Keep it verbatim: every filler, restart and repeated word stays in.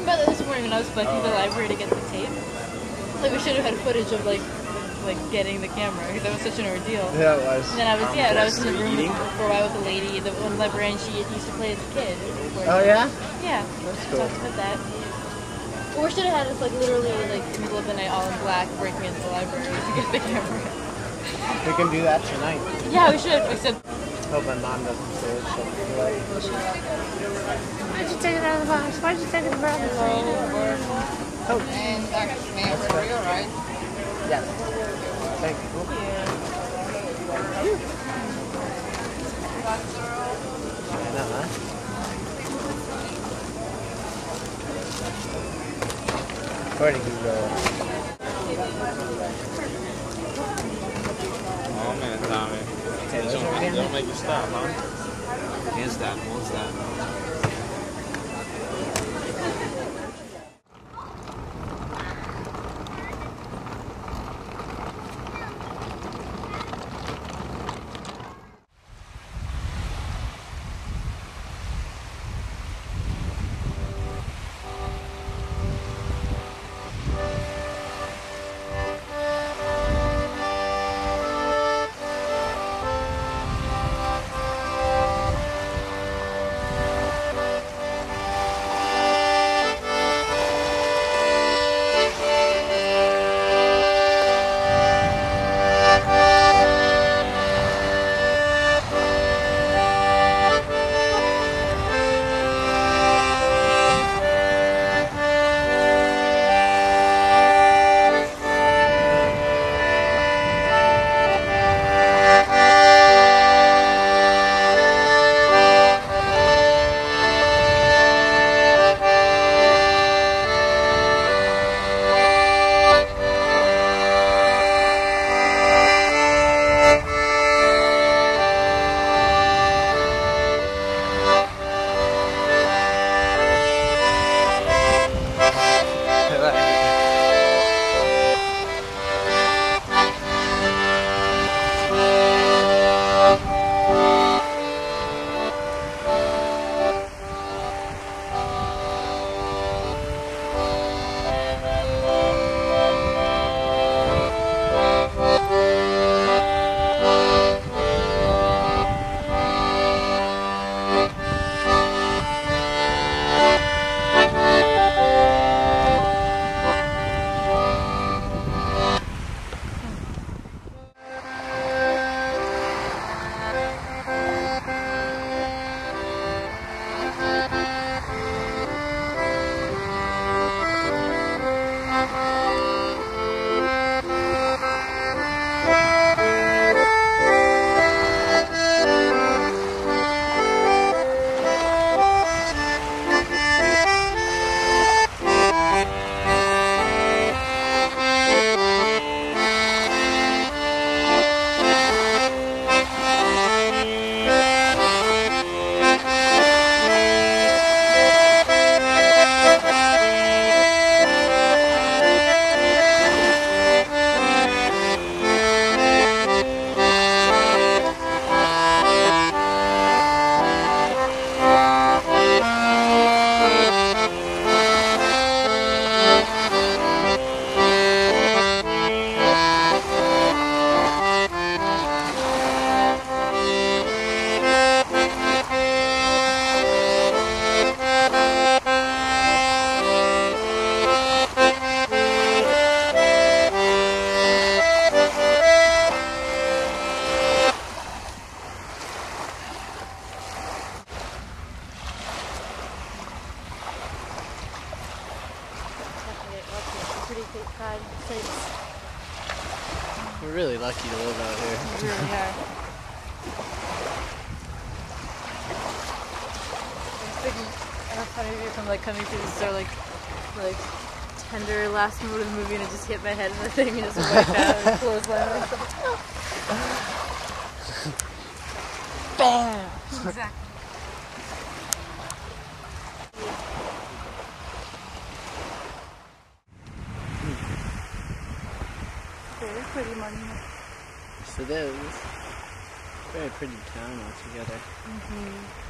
about that this morning when I was bugging the library to get the tape. Like we should have had footage of like like getting the camera because that was such an ordeal. Yeah, it was. And then I was yeah, and I was in the room eating? for a while with a lady, the one librarian she used to play as a kid. Oh yeah? Yeah. That's cool. Talked about that. Or we should have had us like literally like in the middle of the night all in black breaking into the library to get the camera. We can do that tonight. Yeah, we should. Except hope my mom doesn't say it. She'll be like, why'd you take it out of the box? Why'd you take it out of the box? oh. And that's for you, right? Yes. Thank you. I know, huh? Where did you go? Oh man, Tommy. Okay, They those don't, are they again? don't make you stop, huh? Hands down, hands down. We're really lucky to live out here. We really are. I was thinking, how funny if I'm like coming through the store like, like tender last moment of the movie and it just hit my head and the thing and just wiped out and clothesline myself. Bam! Exactly. Very pretty monument. Yes, it is. Very pretty town altogether. Mm-hmm.